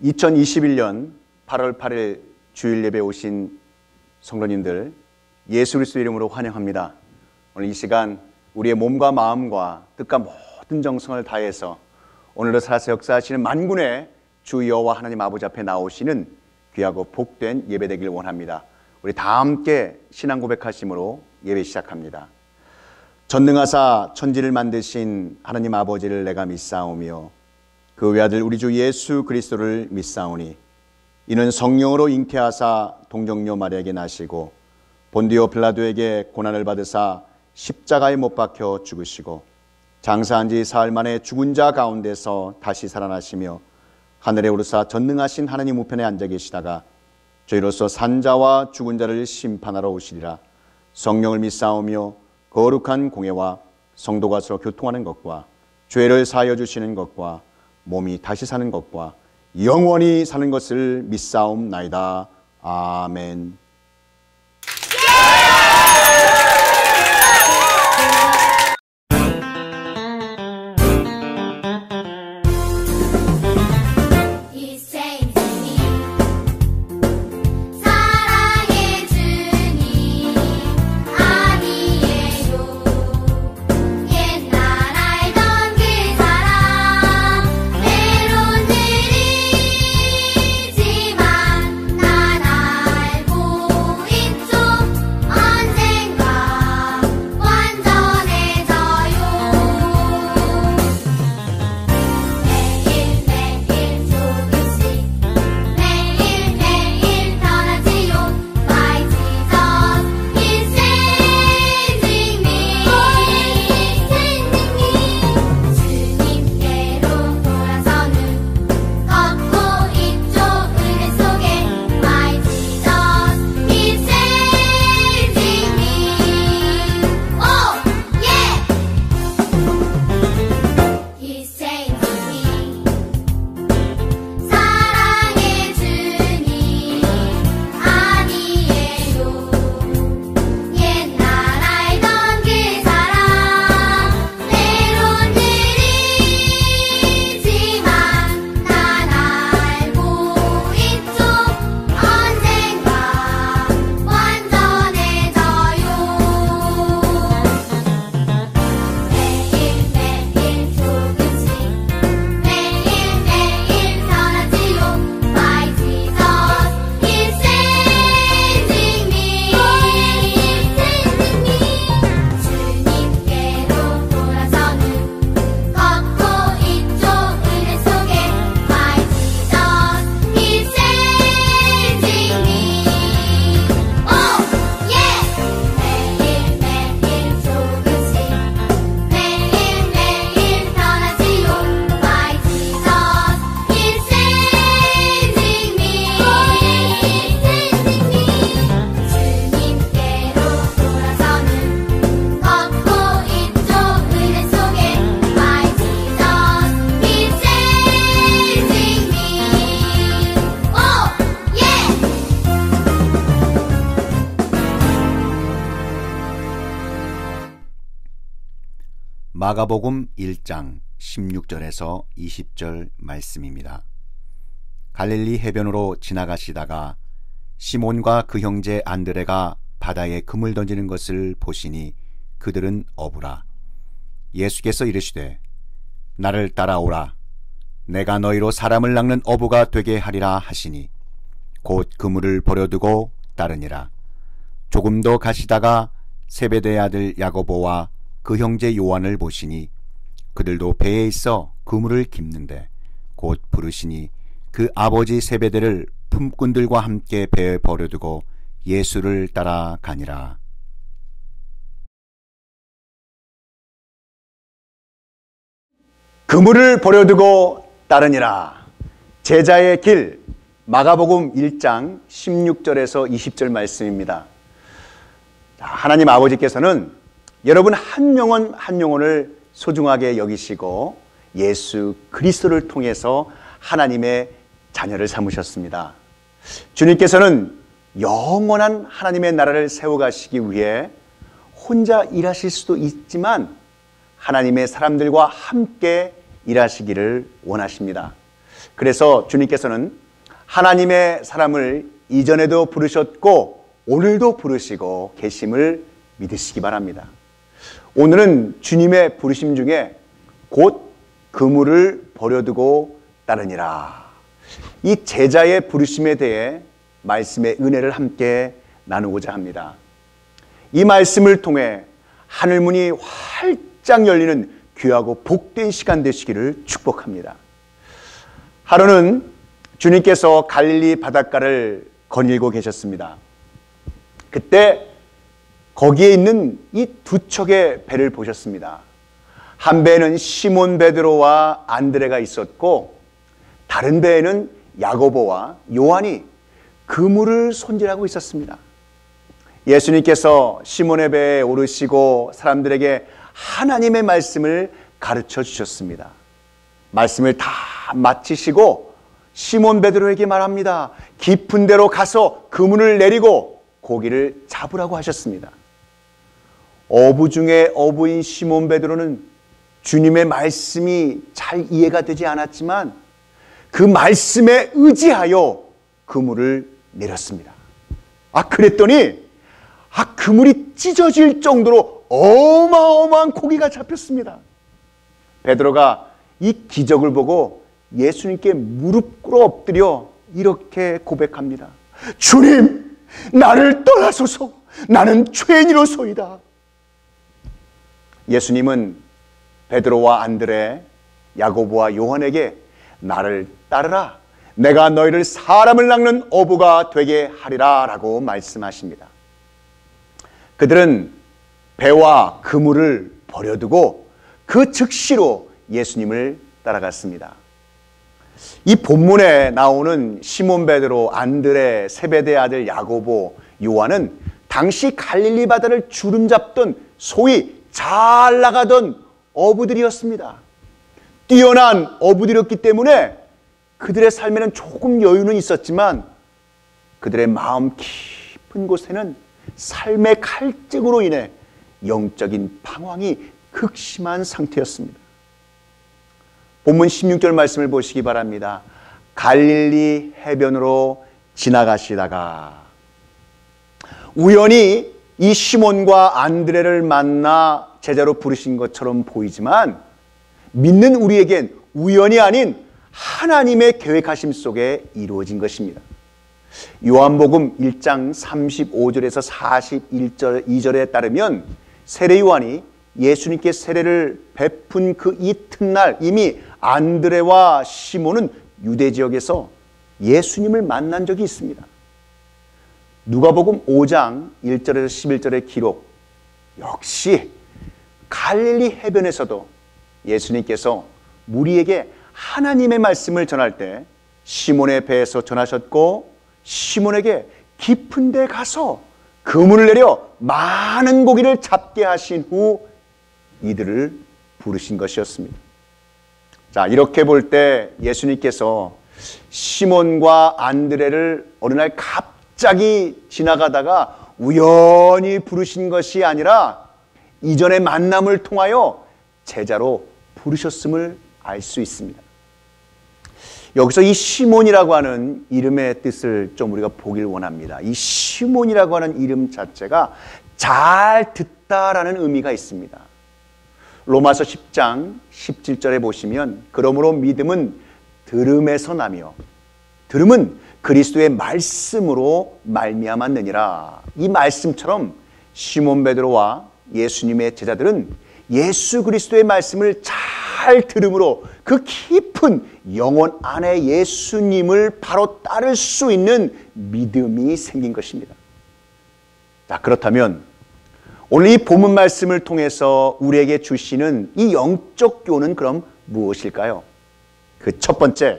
2021년 8월 8일 주일 예배 오신 성도님들 예수 그리스도 이름으로 환영합니다. 오늘 이 시간 우리의 몸과 마음과 뜻과 모든 정성을 다해서 오늘도 살아서 역사하시는 만군의 주 여호와 하나님 아버지 앞에 나오시는 귀하고 복된 예배 되길 원합니다. 우리 다 함께 신앙 고백하심으로 예배 시작합니다. 전능하사 천지를 만드신 하나님 아버지를 내가 믿사오며 그 외아들 우리 주 예수 그리스도를 믿사오니 이는 성령으로 잉태하사 동정녀 마리아에게 나시고 본디오 빌라도에게 고난을 받으사 십자가에 못 박혀 죽으시고 장사한 지 사흘 만에 죽은 자 가운데서 다시 살아나시며 하늘에 오르사 전능하신 하나님 우편에 앉아 계시다가 저희로서 산 자와 죽은 자를 심판하러 오시리라. 성령을 믿사오며 거룩한 공예와 성도가 서로 교통하는 것과 죄를 사하여 주시는 것과 몸이 다시 사는 것과 영원히 사는 것을 믿사옵나이다. 아멘. 마가복음 1장 16절에서 20절 말씀입니다. 갈릴리 해변으로 지나가시다가 시몬과 그 형제 안드레가 바다에 금을 던지는 것을 보시니 그들은 어부라. 예수께서 이르시되 나를 따라오라. 내가 너희로 사람을 낚는 어부가 되게 하리라 하시니 곧 그물을 버려두고 따르니라. 조금 더 가시다가 세베대의 아들 야고보와 그 형제 요한을 보시니 그들도 배에 있어 그물을 깁는데 곧 부르시니 그 아버지 세베대를 품꾼들과 함께 배에 버려두고 예수를 따라 가니라. 그물을 버려두고 따르니라. 제자의 길, 마가복음 1장 16절에서 20절 말씀입니다. 하나님 아버지께서는 여러분 한 영혼 한 영혼을 소중하게 여기시고 예수 그리스도를 통해서 하나님의 자녀를 삼으셨습니다. 주님께서는 영원한 하나님의 나라를 세워가시기 위해 혼자 일하실 수도 있지만 하나님의 사람들과 함께 일하시기를 원하십니다. 그래서 주님께서는 하나님의 사람을 이전에도 부르셨고 오늘도 부르시고 계심을 믿으시기 바랍니다. 오늘은 주님의 부르심 중에 곧 그물을 버려두고 따르니라. 이 제자의 부르심에 대해 말씀의 은혜를 함께 나누고자 합니다. 이 말씀을 통해 하늘문이 활짝 열리는 귀하고 복된 시간 되시기를 축복합니다. 하루는 주님께서 갈릴리 바닷가를 거닐고 계셨습니다. 그때 거기에 있는 이 두 척의 배를 보셨습니다. 한 배에는 시몬 베드로와 안드레가 있었고 다른 배에는 야고보와 요한이 그물을 손질하고 있었습니다. 예수님께서 시몬의 배에 오르시고 사람들에게 하나님의 말씀을 가르쳐 주셨습니다. 말씀을 다 마치시고 시몬 베드로에게 말합니다. 깊은 데로 가서 그물을 내리고 고기를 잡으라고 하셨습니다. 어부 중에 어부인 시몬 베드로는 주님의 말씀이 잘 이해가 되지 않았지만 그 말씀에 의지하여 그물을 내렸습니다. 그랬더니 그물이 찢어질 정도로 어마어마한 고기가 잡혔습니다. 베드로가 이 기적을 보고 예수님께 무릎 꿇어 엎드려 이렇게 고백합니다. 주님, 나를 떠나소서. 나는 죄인이로소이다. 예수님은 베드로와 안드레, 야고보와 요한에게 나를 따르라. 내가 너희를 사람을 낚는 어부가 되게 하리라 라고 말씀하십니다. 그들은 배와 그물을 버려두고 그 즉시로 예수님을 따라갔습니다. 이 본문에 나오는 시몬 베드로, 안드레, 세베대의 아들 야고보, 요한은 당시 갈릴리 바다를 주름잡던 소위 잘 나가던 어부들이었습니다. 뛰어난 어부들이었기 때문에 그들의 삶에는 조금 여유는 있었지만 그들의 마음 깊은 곳에는 삶의 갈증으로 인해 영적인 방황이 극심한 상태였습니다. 본문 16절 말씀을 보시기 바랍니다. 갈릴리 해변으로 지나가시다가 우연히 이 시몬과 안드레를 만나 제자로 부르신 것처럼 보이지만 믿는 우리에겐 우연이 아닌 하나님의 계획하심 속에 이루어진 것입니다. 요한복음 1장 35절에서 41절에 따르면 세례 요한이 예수님께 세례를 베푼 그 이튿날 이미 안드레와 시몬은 유대 지역에서 예수님을 만난 적이 있습니다. 누가복음 5장 1절에서 11절의 기록 역시 갈릴리 해변에서도 예수님께서 무리에게 하나님의 말씀을 전할 때 시몬의 배에서 전하셨고 시몬에게 깊은 데 가서 그물을 내려 많은 고기를 잡게 하신 후 이들을 부르신 것이었습니다. 자, 이렇게 볼 때 예수님께서 시몬과 안드레를 어느 날 갑자기 지나가다가 우연히 부르신 것이 아니라 이전의 만남을 통하여 제자로 부르셨음을 알 수 있습니다. 여기서 이 시몬이라고 하는 이름의 뜻을 좀 우리가 보길 원합니다. 이 시몬이라고 하는 이름 자체가 잘 듣다라는 의미가 있습니다. 로마서 10장 17절에 보시면 그러므로 믿음은 들음에서 나며 들음은 그리스도의 말씀으로 말미암았느니라. 이 말씀처럼 시몬 베드로와 예수님의 제자들은 예수 그리스도의 말씀을 잘 들음으로 그 깊은 영혼 안에 예수님을 바로 따를 수 있는 믿음이 생긴 것입니다. 자, 그렇다면 오늘 이 본문 말씀을 통해서 우리에게 주시는 이 영적 교훈은 그럼 무엇일까요? 그 첫 번째,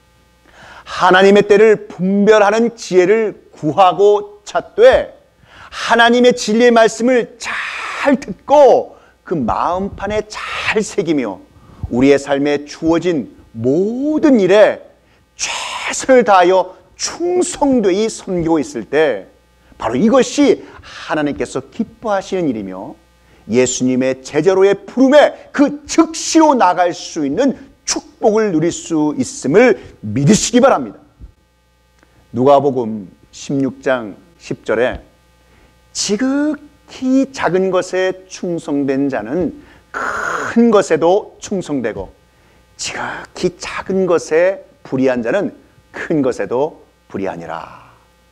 하나님의 때를 분별하는 지혜를 구하고 찾되 하나님의 진리의 말씀을 잘 듣고 그 마음판에 잘 새기며 우리의 삶에 주어진 모든 일에 최선을 다하여 충성되이 섬기고 있을 때 바로 이것이 하나님께서 기뻐하시는 일이며 예수님의 제자로의 부름에 그 즉시로 나갈 수 있는 축복을 누릴 수 있음을 믿으시기 바랍니다. 누가복음 16장 10절에 지극히 작은 것에 충성된 자는 큰 것에도 충성되고 지극히 작은 것에 불의한 자는 큰 것에도 불의하니라.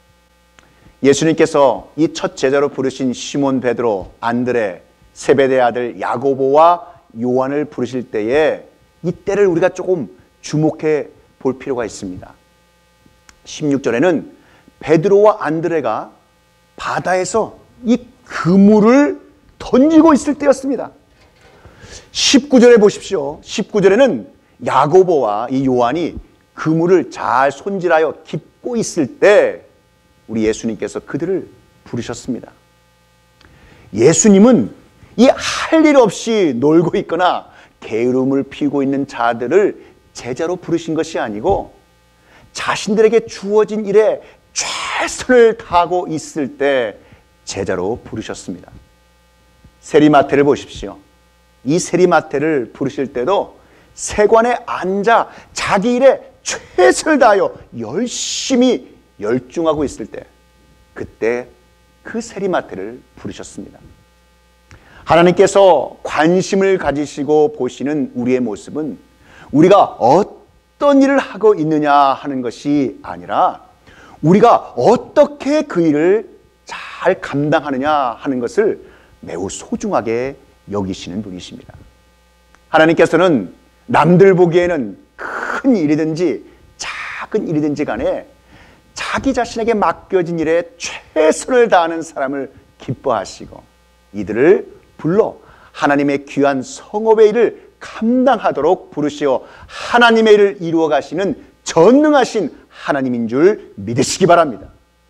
예수님께서 이 첫 제자로 부르신 시몬 베드로, 안드레, 세베대의 아들 야고보와 요한을 부르실 때에 이 때를 우리가 조금 주목해 볼 필요가 있습니다. 16절에는 베드로와 안드레가 바다에서 이 그물을 던지고 있을 때였습니다. 19절에 보십시오. 19절에는 야고보와 이 요한이 그물을 잘 손질하여 깁고 있을 때 우리 예수님께서 그들을 부르셨습니다. 예수님은 이 할 일 없이 놀고 있거나 게으름을 피우고 있는 자들을 제자로 부르신 것이 아니고 자신들에게 주어진 일에 최선을 다하고 있을 때 제자로 부르셨습니다. 세리마태를 보십시오. 이 세리마태를 부르실 때도 세관에 앉아 자기 일에 최선을 다하여 열심히 열중하고 있을 때 그때 그 세리마태를 부르셨습니다. 하나님께서 관심을 가지시고 보시는 우리의 모습은 우리가 어떤 일을 하고 있느냐 하는 것이 아니라 우리가 어떻게 그 일을 잘 감당하느냐 하는 것을 매우 소중하게 여기시는 분이십니다. 하나님께서는 남들 보기에는 큰 일이든지 작은 일이든지 간에 자기 자신에게 맡겨진 일에 최선을 다하는 사람을 기뻐하시고 이들을 불러 하나님의 귀한 성업의 일을 감당하도록 부르시어 하나님의 일을 이루어 가시는 전능하신 하나님인 줄 믿으시기 바랍니다.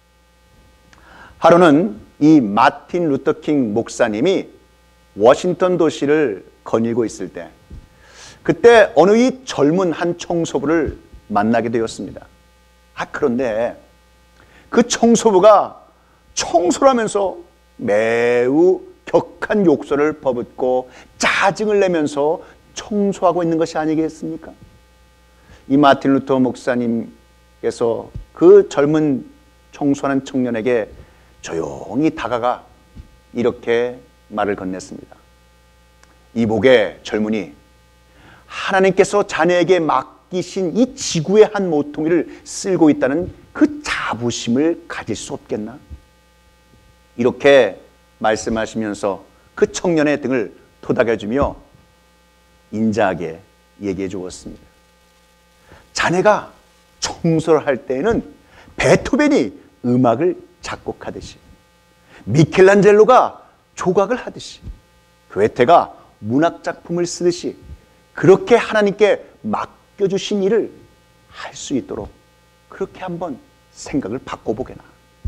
하루는 이 마틴 루터킹 목사님이 워싱턴 도시를 거닐고 있을 때 그때 어느 이 젊은 한 청소부를 만나게 되었습니다. 그런데 그 청소부가 청소를 하면서 매우 격한 욕설을 퍼붓고 짜증을 내면서 청소하고 있는 것이 아니겠습니까? 이 마틴 루터 목사님께서 그 젊은 청소하는 청년에게 조용히 다가가 이렇게 말을 건넸습니다. 이복의 젊은이, 하나님께서 자네에게 맡기신 이 지구의 한 모퉁이를 쓸고 있다는 그 자부심을 가질 수 없겠나? 이렇게 말씀하시면서 그 청년의 등을 토닥여주며 인자하게 얘기해 주었습니다. 자네가 청소를 할 때에는 베토벤이 음악을 작곡하듯이 미켈란젤로가 조각을 하듯이 괴테가 문학작품을 쓰듯이 그렇게 하나님께 맡겨주신 일을 할 수 있도록 그렇게 한번 생각을 바꿔보게나.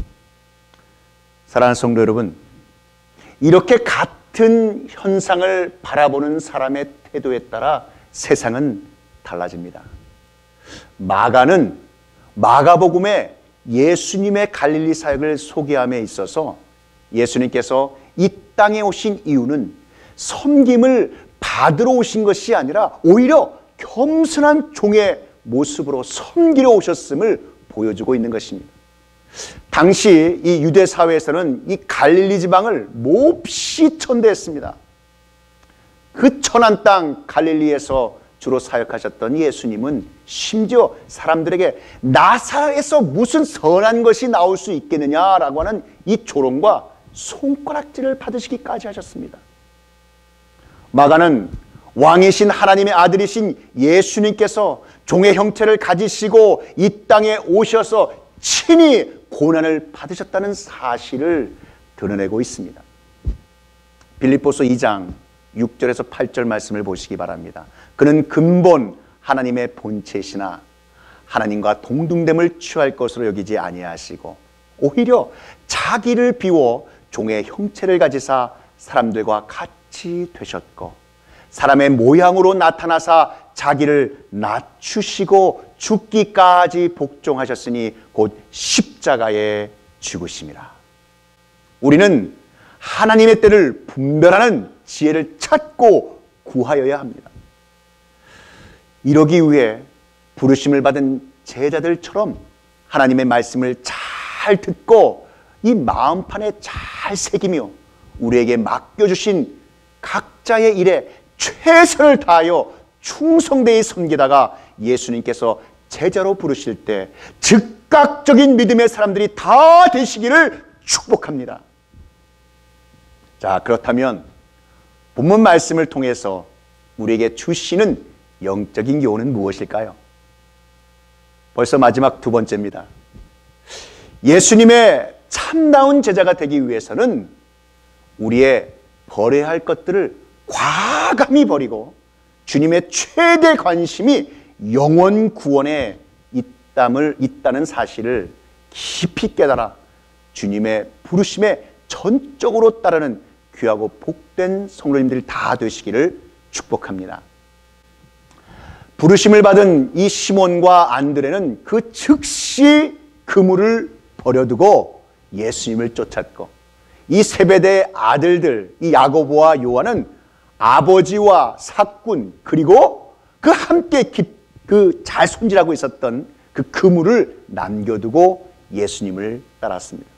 사랑하는 성도 여러분, 이렇게 같은 현상을 바라보는 사람의 태도에 따라 세상은 달라집니다. 마가는 마가복음에 예수님의 갈릴리 사역을 소개함에 있어서 예수님께서 이 땅에 오신 이유는 섬김을 받으러 오신 것이 아니라 오히려 겸손한 종의 모습으로 섬기러 오셨음을 보여주고 있는 것입니다. 당시 이 유대 사회에서는 이 갈릴리 지방을 몹시 천대했습니다. 그 천한 땅 갈릴리에서 주로 사역하셨던 예수님은 심지어 사람들에게 나사렛에서 무슨 선한 것이 나올 수 있겠느냐라고 하는 이 조롱과 손가락질을 받으시기까지 하셨습니다. 마가는 왕이신 하나님의 아들이신 예수님께서 종의 형체를 가지시고 이 땅에 오셔서 친히 고난을 받으셨다는 사실을 드러내고 있습니다. 빌립보서 2장 6절에서 8절 말씀을 보시기 바랍니다. 그는 근본 하나님의 본체시나 하나님과 동등됨을 취할 것으로 여기지 아니하시고 오히려 자기를 비워 종의 형체를 가지사 사람들과 같이 되셨고 사람의 모양으로 나타나사 자기를 낮추시고 죽기까지 복종하셨으니 곧 십자가에 죽으심이라. 우리는 하나님의 때를 분별하는 지혜를 찾고 구하여야 합니다. 이러기 위해 부르심을 받은 제자들처럼 하나님의 말씀을 잘 듣고 이 마음판에 잘 새기며 우리에게 맡겨주신 각자의 일에 최선을 다하여 충성되이 섬기다가 예수님께서 제자로 부르실 때 즉각적인 믿음의 사람들이 다 되시기를 축복합니다. 자, 그렇다면 본문 말씀을 통해서 우리에게 주시는 영적인 교훈은 무엇일까요? 벌써 마지막 두 번째입니다. 예수님의 참다운 제자가 되기 위해서는 우리의 버려야 할 것들을 과감히 버리고 주님의 최대 관심이 영혼 구원에 있다는 사실을 깊이 깨달아 주님의 부르심에 전적으로 따르는 귀하고 복된 성도님들이 다 되시기를 축복합니다. 부르심을 받은 이 시몬과 안드레는 그 즉시 그물을 버려두고 예수님을 쫓았고, 이 세베대의 아들들, 이 야고보와 요한은 아버지와 사꾼 그리고 그 함께 잘 손질하고 있었던 그 그물을 남겨두고 예수님을 따랐습니다.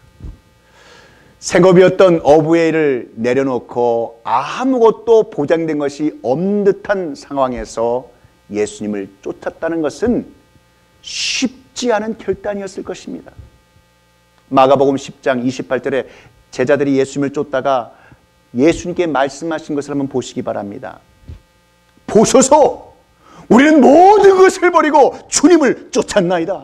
생업이었던 어부의 일을 내려놓고 아무것도 보장된 것이 없는 듯한 상황에서 예수님을 쫓았다는 것은 쉽지 않은 결단이었을 것입니다. 마가복음 10장 28절에 제자들이 예수님을 쫓다가 예수님께 말씀하신 것을 한번 보시기 바랍니다. 보소서, 우리는 모든 것을 버리고 주님을 쫓았나이다.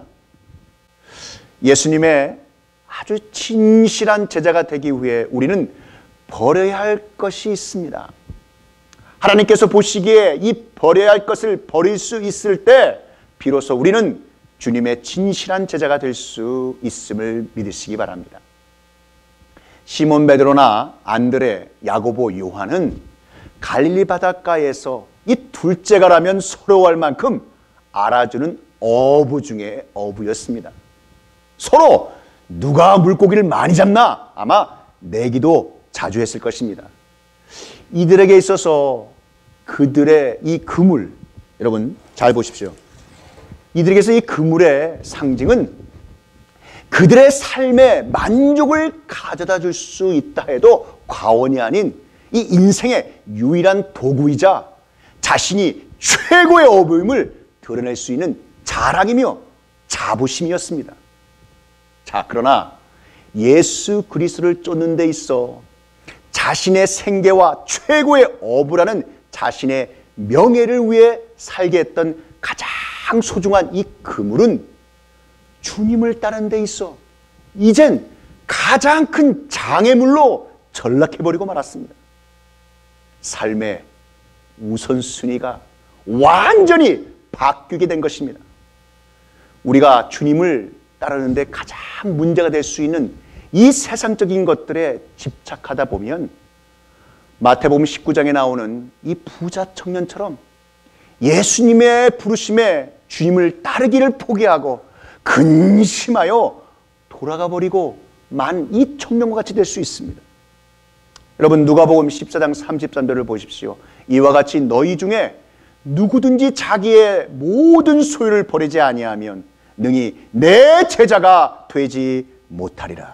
예수님의 아주 진실한 제자가 되기 위해 우리는 버려야 할 것이 있습니다. 하나님께서 보시기에 이 버려야 할 것을 버릴 수 있을 때 비로소 우리는 주님의 진실한 제자가 될 수 있음을 믿으시기 바랍니다. 시몬 베드로나 안드레, 야고보, 요한은 갈릴리 바닷가에서 이 둘째가라면 서러워할 만큼 알아주는 어부 중에 어부였습니다. 서로 누가 물고기를 많이 잡나 아마 내기도 자주 했을 것입니다. 이들에게 있어서 그들의 이 그물, 여러분 잘 보십시오. 이들에게서 이 그물의 상징은 그들의 삶의 만족을 가져다 줄 수 있다 해도 과언이 아닌 이 인생의 유일한 도구이자 자신이 최고의 어부임을 드러낼 수 있는 자랑이며 자부심이었습니다. 자, 그러나 예수 그리스도를 쫓는 데 있어 자신의 생계와 최고의 어부라는 자신의 명예를 위해 살게 했던 가장 소중한 이 그물은 주님을 따르는 데 있어 이젠 가장 큰 장애물로 전락해버리고 말았습니다. 삶의 우선순위가 완전히 바뀌게 된 것입니다. 우리가 주님을 따르는 데 가장 문제가 될 수 있는 이 세상적인 것들에 집착하다 보면 마태복음 19장에 나오는 이 부자 청년처럼 예수님의 부르심에 주님을 따르기를 포기하고 근심하여 돌아가 버리고 만 이 청년과 같이 될 수 있습니다. 여러분 누가복음 14장 33절을 보십시오. 이와 같이 너희 중에 누구든지 자기의 모든 소유를 버리지 아니하면 능히 내 제자가 되지 못하리라.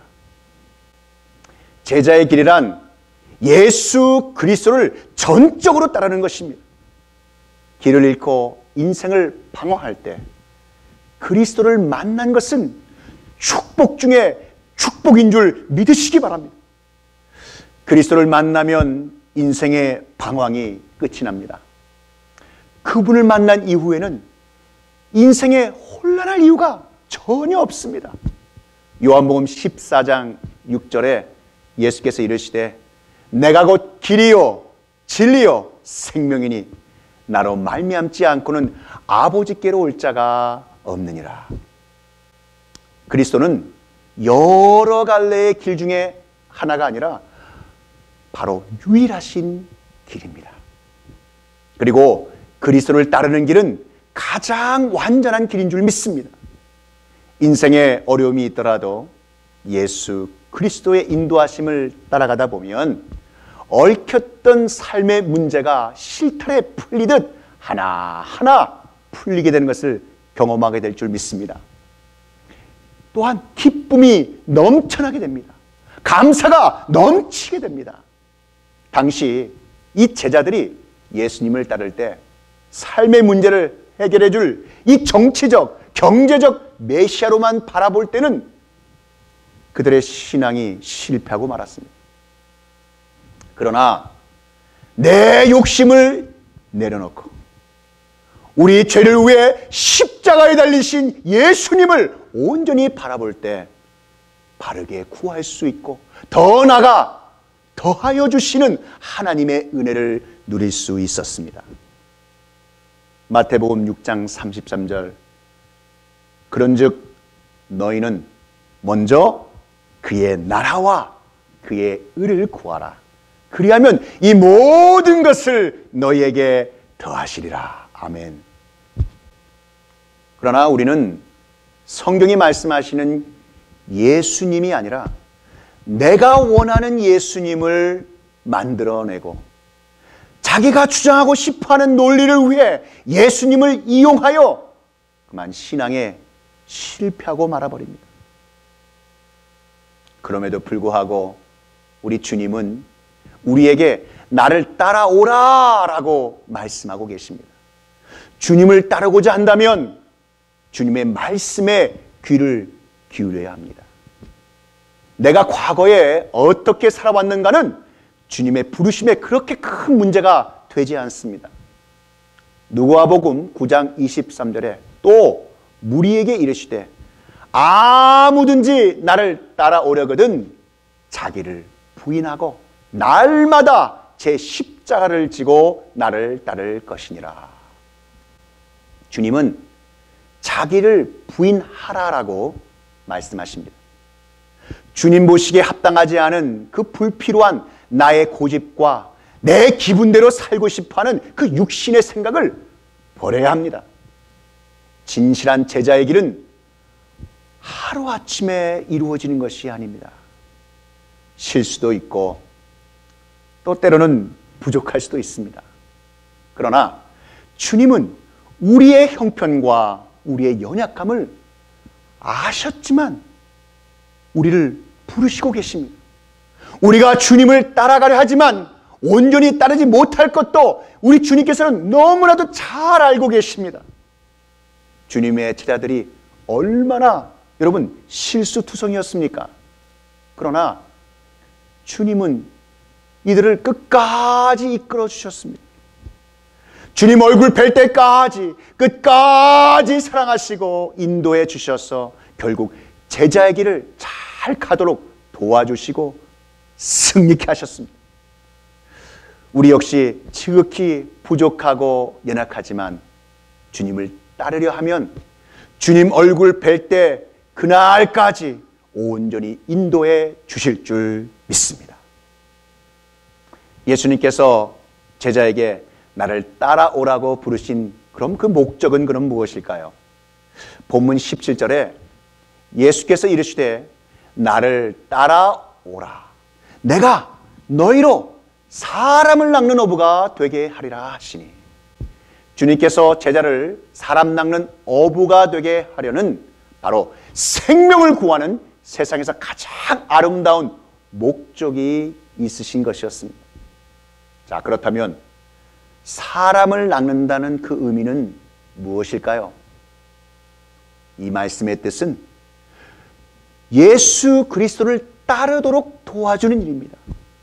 제자의 길이란 예수 그리스도를 전적으로 따르는 것입니다. 길을 잃고 인생을 방황할 때 그리스도를 만난 것은 축복 중에 축복인 줄 믿으시기 바랍니다. 그리스도를 만나면 인생의 방황이 끝이 납니다. 그분을 만난 이후에는 인생에 혼란할 이유가 전혀 없습니다. 요한복음 14장 6절에 예수께서 이르시되 내가 곧 길이요 진리요 생명이니 나로 말미암지 않고는 아버지께로 올 자가 없느니라. 그리스도는 여러 갈래의 길 중에 하나가 아니라 바로 유일하신 길입니다. 그리고 그리스도를 따르는 길은 가장 완전한 길인 줄 믿습니다. 인생에 어려움이 있더라도 예수 그리스도의 인도하심을 따라가다 보면 얽혔던 삶의 문제가 실타래 풀리듯 하나하나 풀리게 되는 것을 경험하게 될 줄 믿습니다. 또한 기쁨이 넘쳐나게 됩니다. 감사가 넘치게 됩니다. 당시 이 제자들이 예수님을 따를 때 삶의 문제를 해결해 줄 이 정치적, 경제적 메시아로만 바라볼 때는 그들의 신앙이 실패하고 말았습니다. 그러나 내 욕심을 내려놓고 우리 죄를 위해 십자가에 달리신 예수님을 온전히 바라볼 때 바르게 구할 수 있고 더 나아가 더하여 주시는 하나님의 은혜를 누릴 수 있었습니다. 마태복음 6장 33절 그런즉 너희는 먼저 그의 나라와 그의 의를 구하라. 그리하면 이 모든 것을 너희에게 더하시리라. 아멘. 그러나 우리는 성경이 말씀하시는 예수님이 아니라 내가 원하는 예수님을 만들어내고 자기가 주장하고 싶어하는 논리를 위해 예수님을 이용하여 그만 신앙에 실패하고 말아버립니다. 그럼에도 불구하고 우리 주님은 우리에게 나를 따라오라 라고 말씀하고 계십니다. 주님을 따르고자 한다면 주님의 말씀에 귀를 기울여야 합니다. 내가 과거에 어떻게 살아왔는가는 주님의 부르심에 그렇게 큰 문제가 되지 않습니다. 누가복음 9장 23절에 또 무리에게 이르시되 아무든지 나를 따라오려거든 자기를 부인하고 날마다 제 십자가를 지고 나를 따를 것이니라. 주님은 자기를 부인하라라고 말씀하십니다. 주님 보시기에 합당하지 않은 그 불필요한 나의 고집과 내 기분대로 살고 싶어하는 그 육신의 생각을 버려야 합니다. 진실한 제자의 길은 하루아침에 이루어지는 것이 아닙니다. 실수도 있고 또 때로는 부족할 수도 있습니다. 그러나 주님은 우리의 형편과 우리의 연약함을 아셨지만 우리를 부르시고 계십니다. 우리가 주님을 따라가려 하지만 온전히 따르지 못할 것도 우리 주님께서는 너무나도 잘 알고 계십니다. 주님의 제자들이 얼마나 여러분 실수투성이었습니까? 그러나 주님은 이들을 끝까지 이끌어 주셨습니다. 주님 얼굴 뵐 때까지 끝까지 사랑하시고 인도해 주셔서 결국 제자의 길을 잘 가도록 도와주시고 승리케 하셨습니다. 우리 역시 지극히 부족하고 연약하지만 주님을 따르려 하면 주님 얼굴 뵐 때 그날까지 온전히 인도해 주실 줄 믿습니다. 예수님께서 제자에게 나를 따라오라고 부르신 그럼 그 목적은 그럼 무엇일까요? 본문 17절에 예수께서 이르시되 나를 따라오라. 내가 너희로 사람을 낚는 어부가 되게 하리라 하시니 주님께서 제자를 사람 낚는 어부가 되게 하려는 바로 생명을 구하는 세상에서 가장 아름다운 목적이 있으신 것이었습니다. 자, 그렇다면 사람을 낚는다는 그 의미는 무엇일까요? 이 말씀의 뜻은 예수 그리스도를 따르도록 도와주는 일입니다.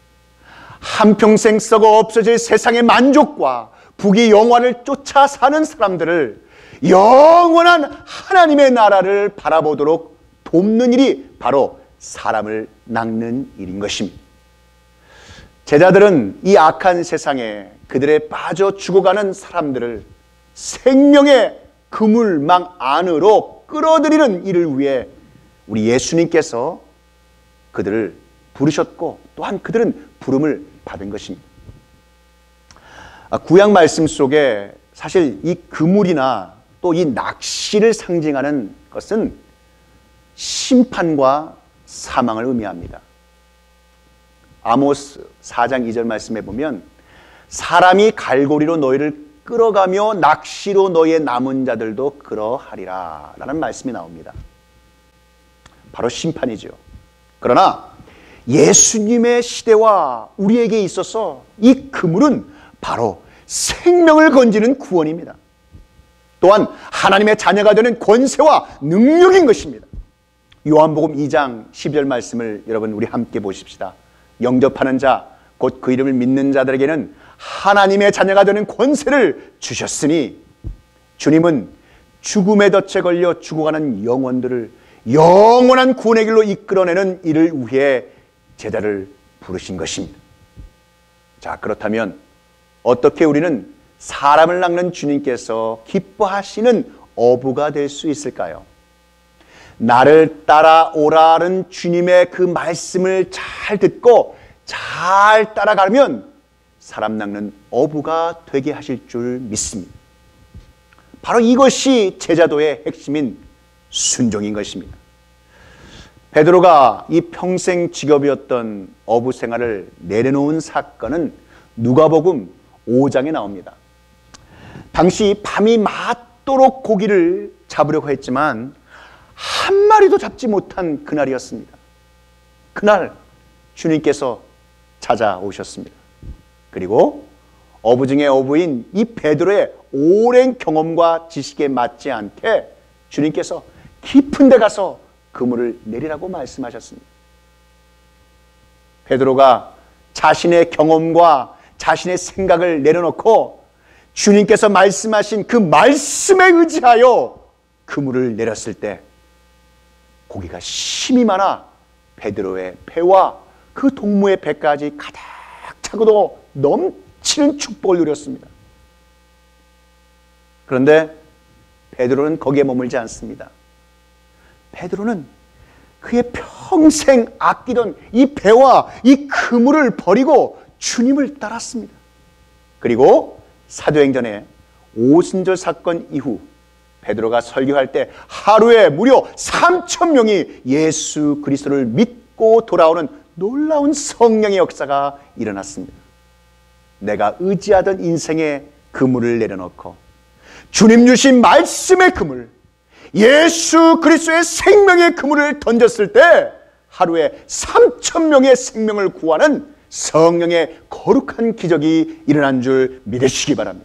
한평생 썩어 없어질 세상의 만족과 부귀 영화를 쫓아 사는 사람들을 영원한 하나님의 나라를 바라보도록 돕는 일이 바로 사람을 낚는 일인 것입니다. 제자들은 이 악한 세상에 그들에 빠져 죽어가는 사람들을 생명의 그물망 안으로 끌어들이는 일을 위해 우리 예수님께서 그들을 부르셨고 또한 그들은 부름을 받은 것입니다. 구약 말씀 속에 사실 이 그물이나 또 이 낚시를 상징하는 것은 심판과 사망을 의미합니다. 아모스 4장 2절 말씀에 보면 사람이 갈고리로 너희를 끌어가며 낚시로 너의 남은 자들도 그러하리라 라는 말씀이 나옵니다. 바로 심판이죠. 그러나 예수님의 시대와 우리에게 있어서 이 그물은 바로 생명을 건지는 구원입니다. 또한 하나님의 자녀가 되는 권세와 능력인 것입니다. 요한복음 2장 12절 말씀을 여러분 우리 함께 보십시다. 영접하는 자, 곧 그 이름을 믿는 자들에게는 하나님의 자녀가 되는 권세를 주셨으니 주님은 죽음의 덫에 걸려 죽어가는 영혼들을 영원한 구원의 길로 이끌어내는 이를 위해 제자를 부르신 것입니다. 자, 그렇다면 어떻게 우리는 사람을 낚는 주님께서 기뻐하시는 어부가 될 수 있을까요? 나를 따라오라는 주님의 그 말씀을 잘 듣고 잘 따라가면 사람 낚는 어부가 되게 하실 줄 믿습니다. 바로 이것이 제자도의 핵심인 순종인 것입니다. 베드로가 이 평생 직업이었던 어부 생활을 내려놓은 사건은 누가복음 5장에 나옵니다. 당시 밤이 맞도록 고기를 잡으려고 했지만 한 마리도 잡지 못한 그날이었습니다. 그날 주님께서 찾아오셨습니다. 그리고 어부 중에 어부인 이 베드로의 오랜 경험과 지식에 맞지 않게 주님께서 깊은 데 가서 그물을 내리라고 말씀하셨습니다. 베드로가 자신의 경험과 자신의 생각을 내려놓고 주님께서 말씀하신 그 말씀에 의지하여 그물을 내렸을 때 고기가 심이 많아 베드로의 배와 그 동무의 배까지 가득 차고도 넘치는 축복을 누렸습니다. 그런데 베드로는 거기에 머물지 않습니다. 베드로는 그의 평생 아끼던 이 배와 이 그물을 버리고 주님을 따랐습니다. 그리고 사도행전의 오순절 사건 이후 베드로가 설교할 때 하루에 무려 3,000명이 예수 그리스도를 믿고 돌아오는 놀라운 성령의 역사가 일어났습니다. 내가 의지하던 인생의 그물을 내려놓고 주님 주신 말씀의 그물, 예수 그리스도의 생명의 그물을 던졌을 때 하루에 3,000명의 생명을 구하는 성령의 거룩한 기적이 일어난 줄 믿으시기 바랍니다.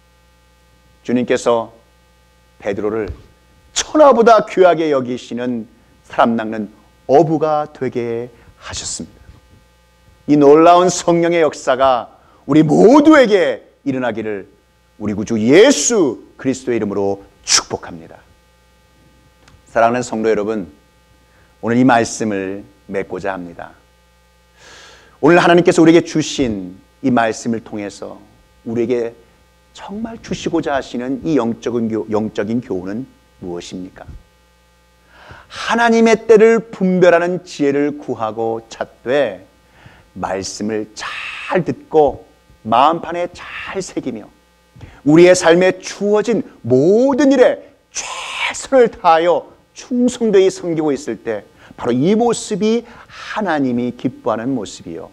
주님께서 베드로를 천하보다 귀하게 여기시는 사람 낚는 어부가 되게 하셨습니다. 이 놀라운 성령의 역사가 우리 모두에게 일어나기를 우리 구주 예수 그리스도의 이름으로 축복합니다. 사랑하는 성도 여러분, 오늘 이 말씀을 맺고자 합니다. 오늘 하나님께서 우리에게 주신 이 말씀을 통해서 우리에게 정말 주시고자 하시는 이 영적인 교훈은 무엇입니까? 하나님의 때를 분별하는 지혜를 구하고 찾되 말씀을 잘 듣고 마음판에 잘 새기며 우리의 삶에 주어진 모든 일에 최선을 다하여 충성되이 섬기고 있을 때 바로 이 모습이 하나님이 기뻐하는 모습이요,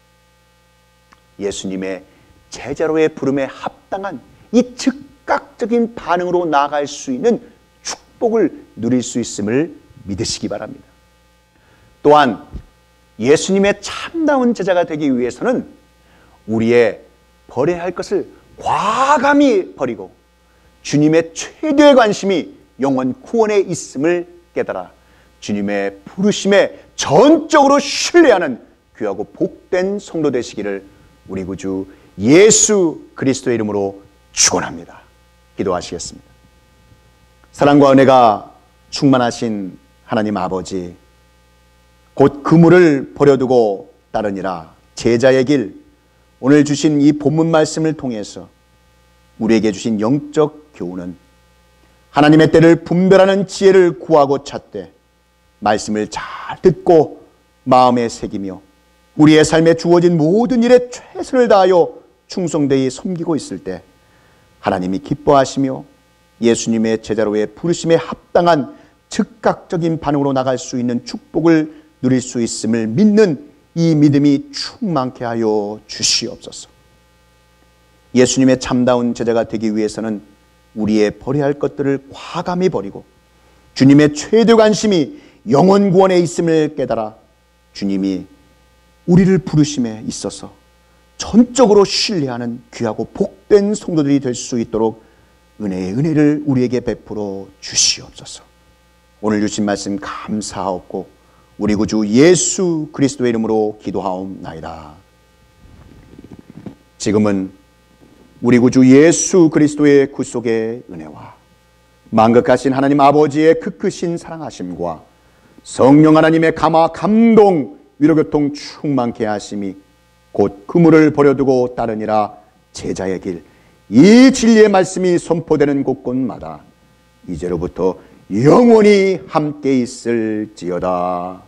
예수님의 제자로의 부름에 합당한 이 즉각적인 반응으로 나아갈 수 있는 축복을 누릴 수 있음을 믿으시기 바랍니다. 또한 예수님의 참다운 제자가 되기 위해서는 우리의 버려야 할 것을 과감히 버리고 주님의 최대의 관심이 영혼 구원에 있음을 깨달아 주님의 부르심에 전적으로 신뢰하는 귀하고 복된 성도 되시기를 우리 구주 예수 그리스도의 이름으로 축원합니다. 기도하시겠습니다. 사랑과 은혜가 충만하신 하나님 아버지, 곧 그물을 버려두고 따르니라 제자의 길, 오늘 주신 이 본문 말씀을 통해서 우리에게 주신 영적 교훈은 하나님의 때를 분별하는 지혜를 구하고 찾되 말씀을 잘 듣고 마음에 새기며 우리의 삶에 주어진 모든 일에 최선을 다하여 충성되이 섬기고 있을 때 하나님이 기뻐하시며 예수님의 제자로의 부르심에 합당한 즉각적인 반응으로 나갈 수 있는 축복을 누릴 수 있음을 믿는 이 믿음이 충만케 하여 주시옵소서. 예수님의 참다운 제자가 되기 위해서는 우리의 버려야 할 것들을 과감히 버리고 주님의 최대 관심이 영혼 구원에 있음을 깨달아 주님이 우리를 부르심에 있어서 전적으로 신뢰하는 귀하고 복된 성도들이 될 수 있도록 은혜의 은혜를 우리에게 베풀어 주시옵소서. 오늘 주신 말씀 감사하옵고 우리 구주 예수 그리스도의 이름으로 기도하옵나이다. 지금은 우리 구주 예수 그리스도의 구속의 은혜와 만극하신 하나님 아버지의 크크신 사랑하심과 성령 하나님의 감화 감동 위로교통 충만케 하심이 곧 그물을 버려두고 따르니라 제자의 길, 이 진리의 말씀이 선포되는 곳곳마다 이제로부터 영원히 함께 있을지어다.